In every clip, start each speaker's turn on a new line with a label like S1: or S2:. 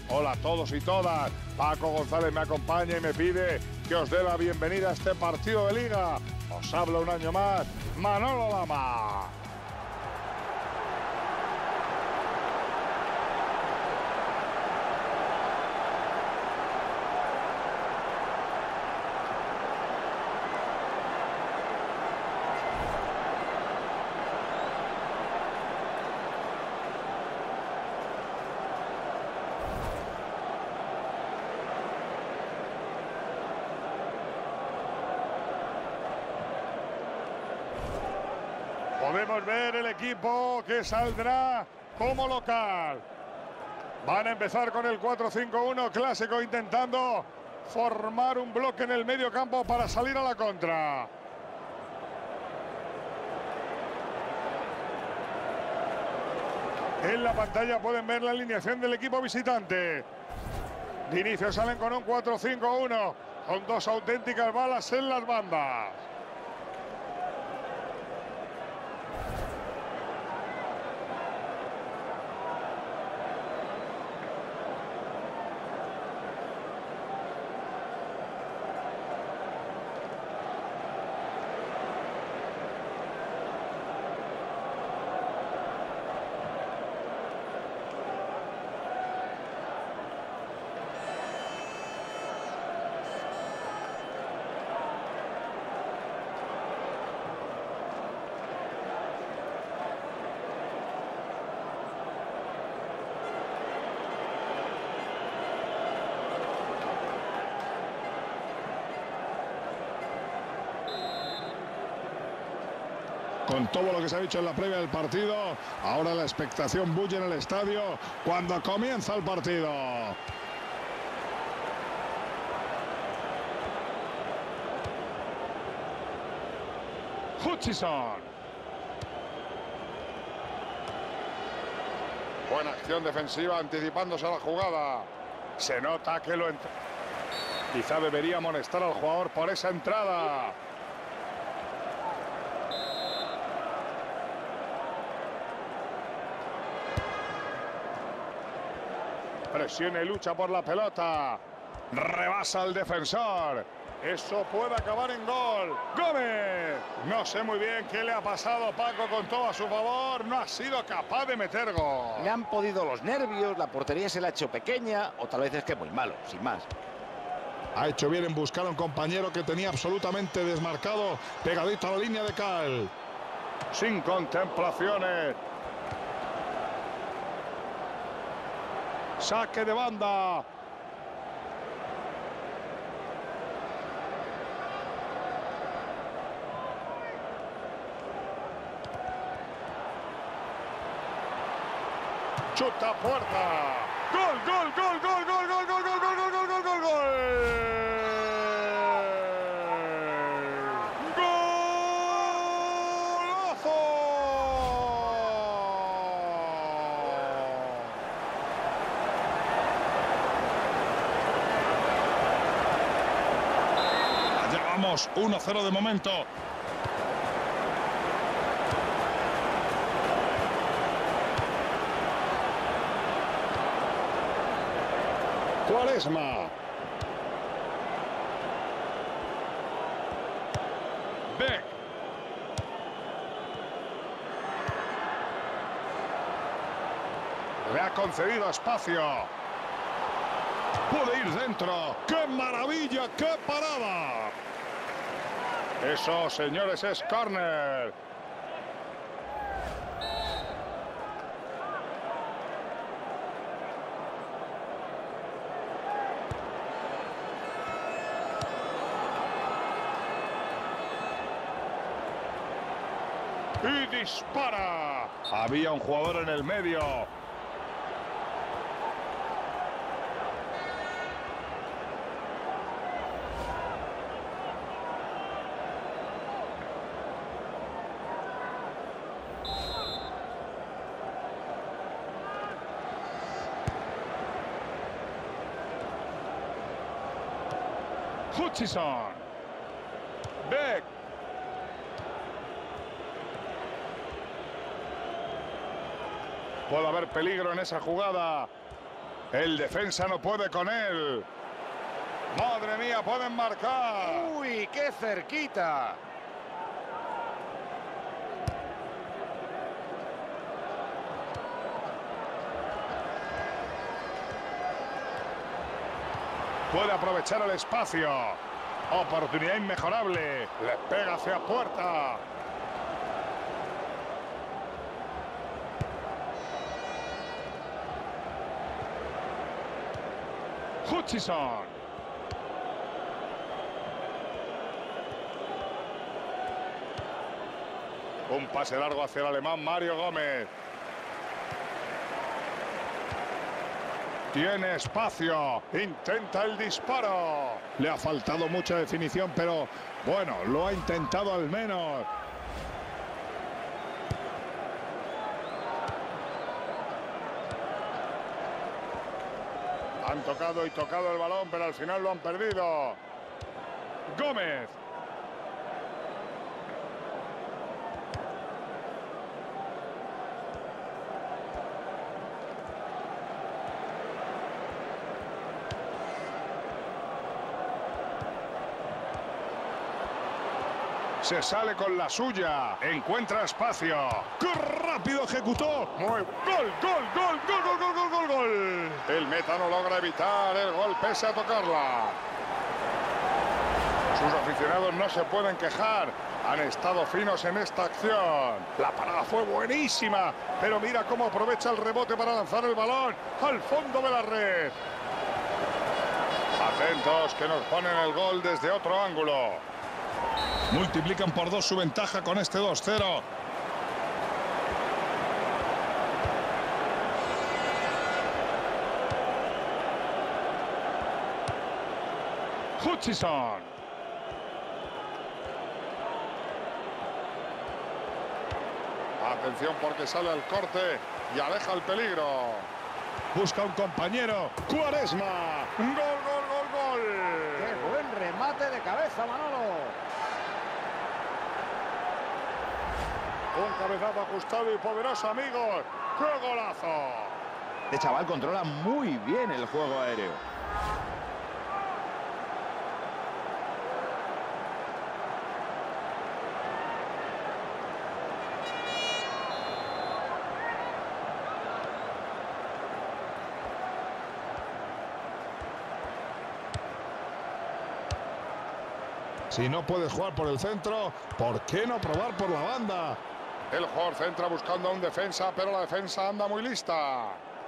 S1: Hola a todos y todas. Paco González me acompaña y me pide que os dé la bienvenida a este partido de Liga. Os habla un año más Manolo Lama. Podemos ver el equipo que saldrá como local. Van a empezar con el 4-5-1 clásico, intentando formar un bloque en el medio campo para salir a la contra. En la pantalla pueden ver la alineación del equipo visitante. De inicio salen con un 4-5-1, con dos auténticas balas en las bandas. Con todo lo que se ha dicho en la previa del partido, ahora la expectación bulle en el estadio cuando comienza el partido. Hutchison. Buena acción defensiva anticipándose a la jugada. Se nota que quizá debería amonestar al jugador por esa entrada. Presiona y lucha por la pelota. Rebasa al defensor. Eso puede acabar en gol. ¡Gómez! No sé muy bien qué le ha pasado, Paco, con todo a su favor. No ha sido capaz de meter gol.
S2: Le han podido los nervios, la portería se la ha hecho pequeña, o tal vez es que muy malo, sin más.
S1: Ha hecho bien en buscar a un compañero que tenía absolutamente desmarcado, pegadito a la línea de cal. Sin contemplaciones. Saque de banda. Chuta puerta. Gol, gol, gol, gol, gol, gol, gol, gol, gol, gol, gol, gol, gol, gol. Llevamos 1-0 de momento. Quaresma. Beck. Le ha concedido espacio. Puede ir dentro. ¡Qué maravilla! ¡Qué parada! Eso, señores, es córner. Y dispara. Había un jugador en el medio. Hutchison. Beck. Puede haber peligro en esa jugada. El defensa no puede con él. Madre mía, pueden marcar.
S2: ¡Uy, qué cerquita!
S1: Puede aprovechar el espacio. Oportunidad inmejorable. Le pega hacia puerta. Hutchison. Un pase largo hacia el alemán Mario Gómez. Tiene espacio, intenta el disparo. Le ha faltado mucha definición, pero bueno, lo ha intentado al menos. Han tocado y tocado el balón, pero al final lo han perdido. Gómez. Se sale con la suya. Encuentra espacio. ¡Qué rápido ejecutó! Muy gol, gol, gol, gol, gol, gol, gol, gol, gol. El meta no logra evitar el gol pese a tocarla. Sus aficionados no se pueden quejar. Han estado finos en esta acción. La parada fue buenísima, pero mira cómo aprovecha el rebote para lanzar el balón al fondo de la red. Atentos que nos ponen el gol desde otro ángulo. Multiplican por 2 su ventaja con este 2-0. Hutchison. Atención porque sale al corte y aleja el peligro. Busca un compañero. Quaresma. Gol, gol, gol, gol.
S2: ¡Qué buen remate de cabeza, Manolo!
S1: Un cabezazo ajustado y poderoso, amigos. ¡Qué golazo!
S2: Este chaval controla muy bien el juego aéreo.
S1: Si no puedes jugar por el centro, ¿por qué no probar por la banda? El jugador centra buscando a un defensa, pero la defensa anda muy lista.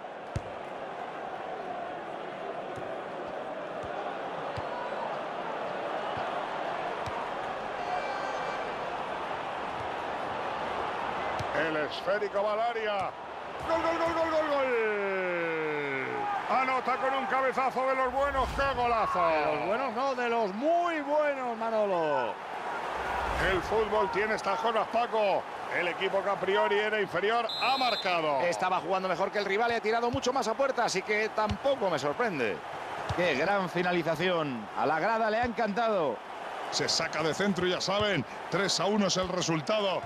S1: El esférico va al área. ¡Gol, gol, gol, gol, gol, gol! Anota con un cabezazo de los buenos. ¡Qué golazo!
S2: De los buenos no, de los muy buenos, Manolo.
S1: El fútbol tiene estas cosas, Paco. El equipo que a priori era inferior ha marcado.
S2: Estaba jugando mejor que el rival y ha tirado mucho más a puerta, así que tampoco me sorprende. ¡Qué gran finalización! A la grada le ha encantado.
S1: Se saca de centro y ya saben, 3-1 es el resultado.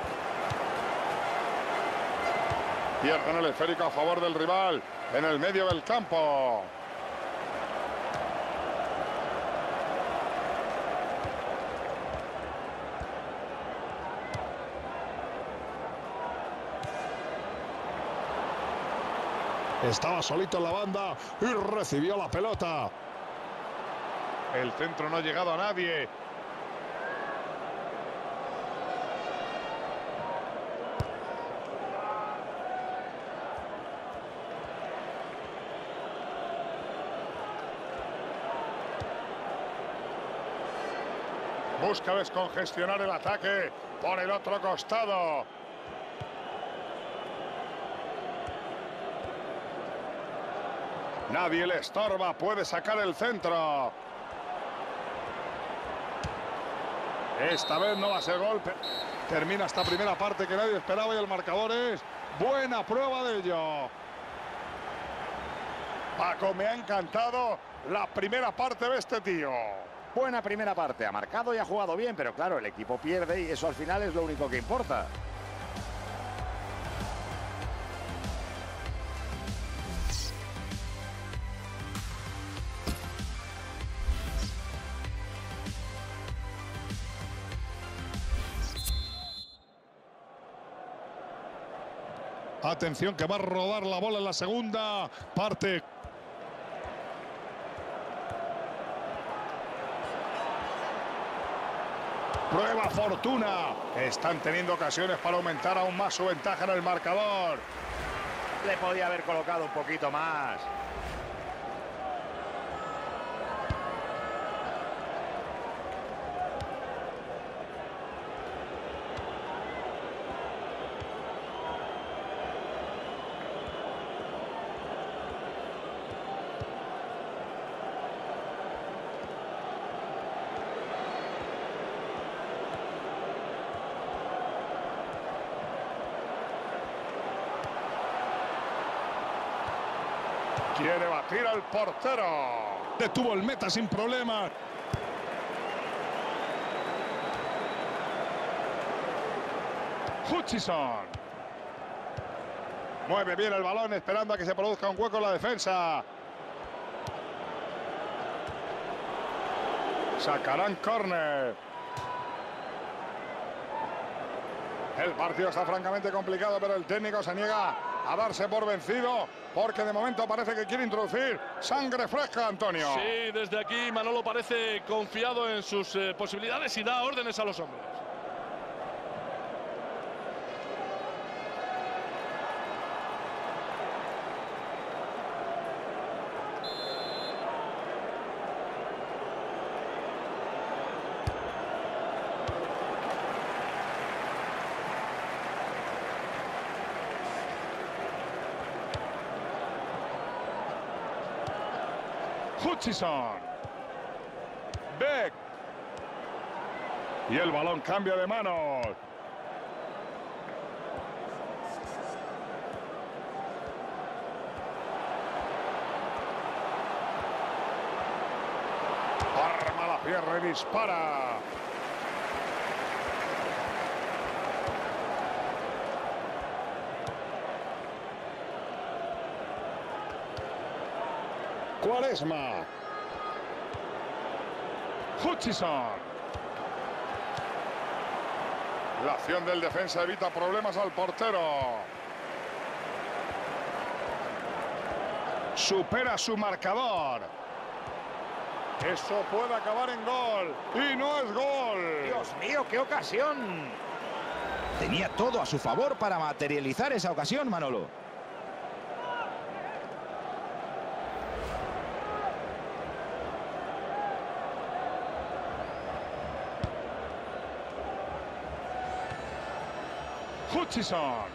S1: Pierden el esférico a favor del rival en el medio del campo. Estaba solito en la banda y recibió la pelota. El centro no ha llegado a nadie. Busca descongestionar el ataque por el otro costado. Nadie le estorba, puede sacar el centro. Esta vez no va a ser golpe. Termina esta primera parte que nadie esperaba y el marcador es buena prueba de ello. Paco, me ha encantado la primera parte de este tío.
S2: Buena primera parte, ha marcado y ha jugado bien, pero claro, el equipo pierde y eso al final es lo único que importa.
S1: Atención que va a rodar la bola en la segunda parte. Prueba Fortuna. Están teniendo ocasiones para aumentar aún más su ventaja en el marcador.
S2: Le podía haber colocado un poquito más.
S1: Quiere batir al portero. Detuvo el meta sin problema. Hutchison. Mueve bien el balón esperando a que se produzca un hueco en la defensa. Sacarán córner. El partido está francamente complicado, pero el técnico se niega a darse por vencido, porque de momento parece que quiere introducir sangre fresca, Antonio.
S3: Sí, desde aquí Manolo parece confiado en sus posibilidades y da órdenes a los hombres.
S1: Hutchison. Beck. Y el balón cambia de manos. Arma la pierna y dispara. Quaresma. Hutchison. La acción del defensa evita problemas al portero. Supera su marcador. Eso puede acabar en gol. Y no es gol.
S2: Dios mío, qué ocasión. Tenía todo a su favor para materializar esa ocasión, Manolo.
S1: Hutchison.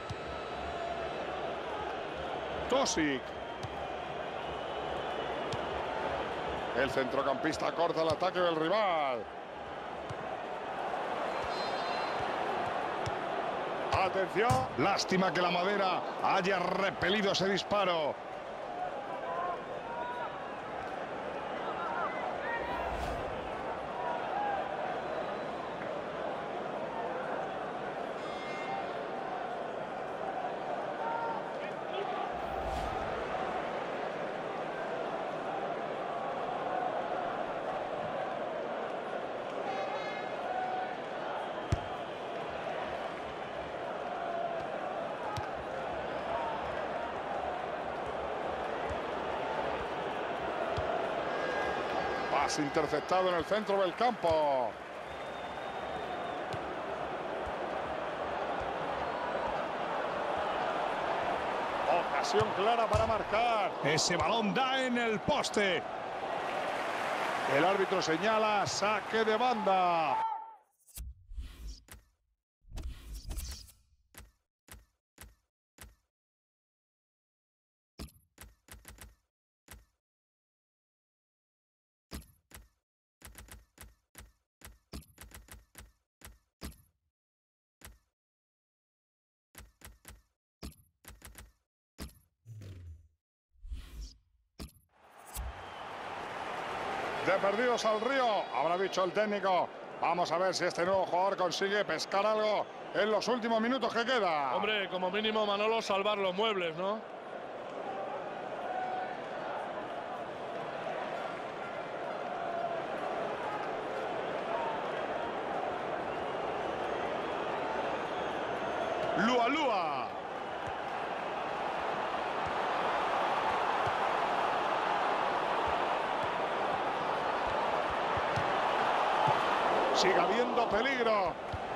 S1: Tosic. El centrocampista corta el ataque del rival. Atención. Lástima que la madera haya repelido ese disparo. Pase interceptado en el centro del campo. Ocasión clara para marcar. Ese balón da en el poste. El árbitro señala saque de banda. De perdidos al río, habrá dicho el técnico. Vamos a ver si este nuevo jugador consigue pescar algo en los últimos minutos que queda.
S3: Hombre, como mínimo, Manolo, salvar los muebles, ¿no?
S1: Lua Lua. Sigue habiendo peligro.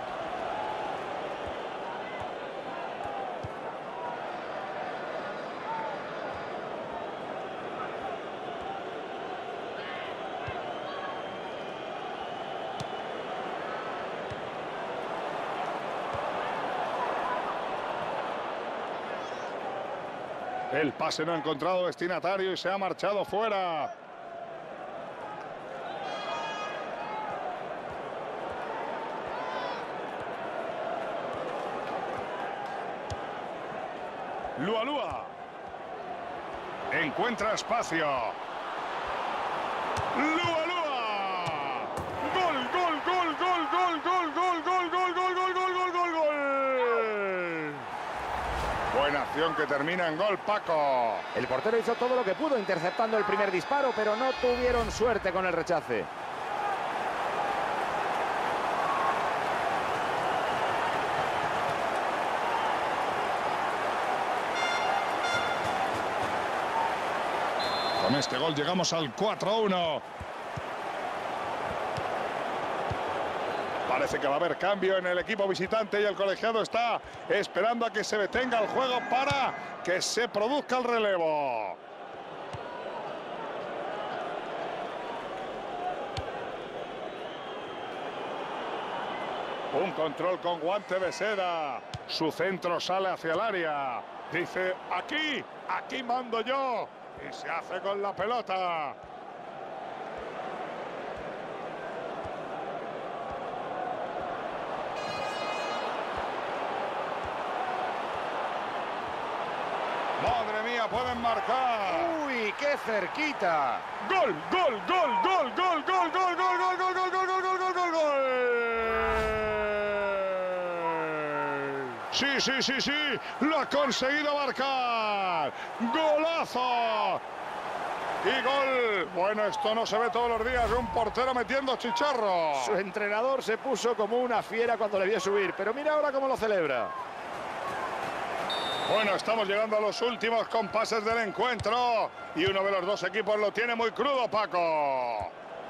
S1: El pase no ha encontrado destinatario y se ha marchado fuera. Lua. Encuentra espacio. Lua. Gol. Buena acción que termina en gol, Paco.
S2: El portero hizo todo lo que pudo interceptando el primer disparo, pero no tuvieron suerte con el rechace.
S1: Con este gol llegamos al 4-1. Parece que va a haber cambio en el equipo visitante y el colegiado está esperando a que se detenga el juego para que se produzca el relevo. Un control con guante de seda. Su centro sale hacia el área. Dice, aquí mando yo. Y se hace con la pelota. Madre mía, pueden marcar.
S2: ¡Uy, qué cerquita!
S1: ¡Gol! Sí, lo ha conseguido marcar. ¡Golazo! Y gol. Bueno, esto no se ve todos los días, un portero metiendo chicharro.
S2: Su entrenador se puso como una fiera cuando le vio subir, pero mira ahora cómo lo celebra.
S1: Bueno, estamos llegando a los últimos compases del encuentro y uno de los dos equipos lo tiene muy crudo, Paco.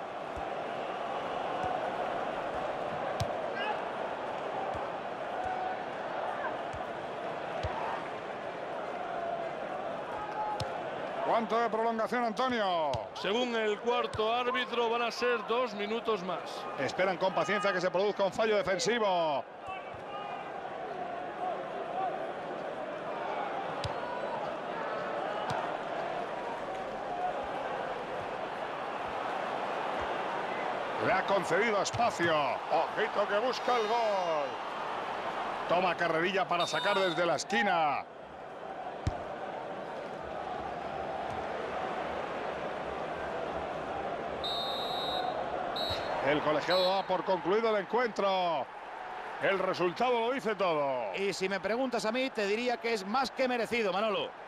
S1: ¿Cuánto de prolongación, Antonio?
S3: Según el cuarto árbitro, van a ser 2 minutos más.
S1: Esperan con paciencia que se produzca un fallo defensivo. Le ha concedido espacio. Ojito que busca el gol. Toma carrerilla para sacar desde la esquina. El colegiado da por concluido el encuentro. El resultado lo dice todo.
S2: Y si me preguntas a mí, te diría que es más que merecido, Manolo.